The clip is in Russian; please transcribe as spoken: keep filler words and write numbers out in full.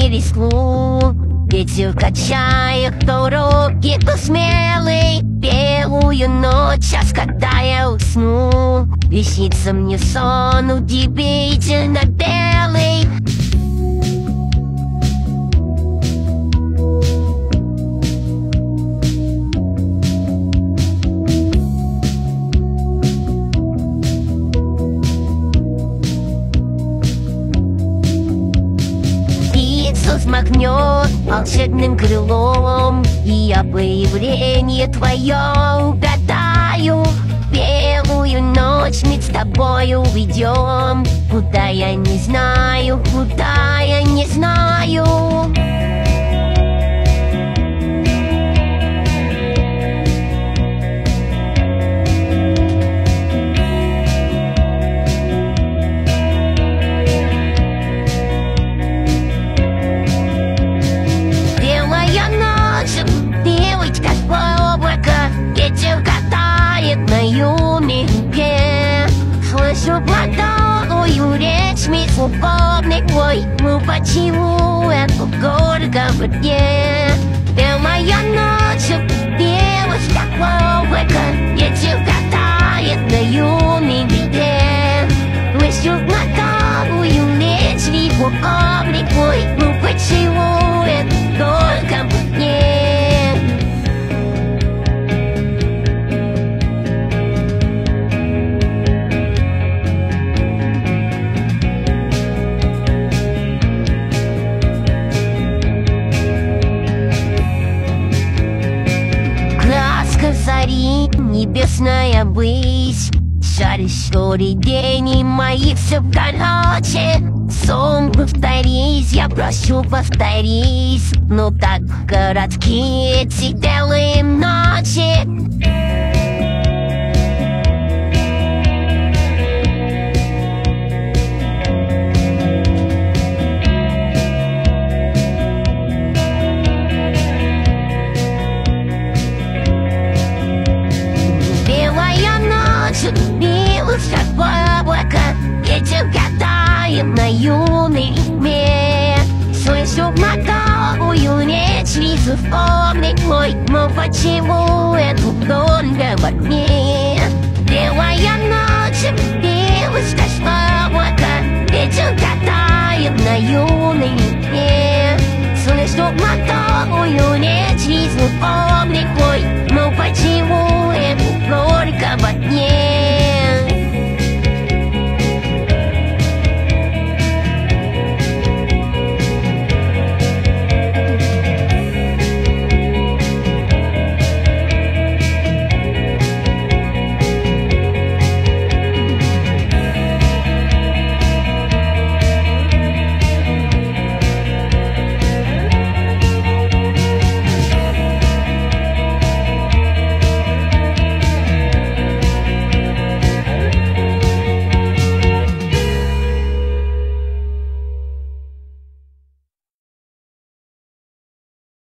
вереску. Ветер качает то робкий, то смелый. Белую ночь, час, когда я усну, вещится мне сон удивительно белый. Взмахнет волшебным крылом, и я появление твое угадаю. Белую ночь мы с тобою уйдем, куда я не знаю, куда я не знаю. На юной луке слышу плодовую речь, мисс любовный твой. Ну почему эту горько в мне? Белая ночь, белое стекло, ветер катает на юной луке. Слышу плодовую речь, мисс любовный твой. Ну почему эту горько в мне? Небесная высь, шаришь шторы день, мои все короче. Сон, повторись, я прошу, повторись. Но так короткие эти белые ночи. Белых как облако, ветер катает на юной тьме. Слышу мотовую речь, вижу вспомнить мой. Но почему эту долго во мне?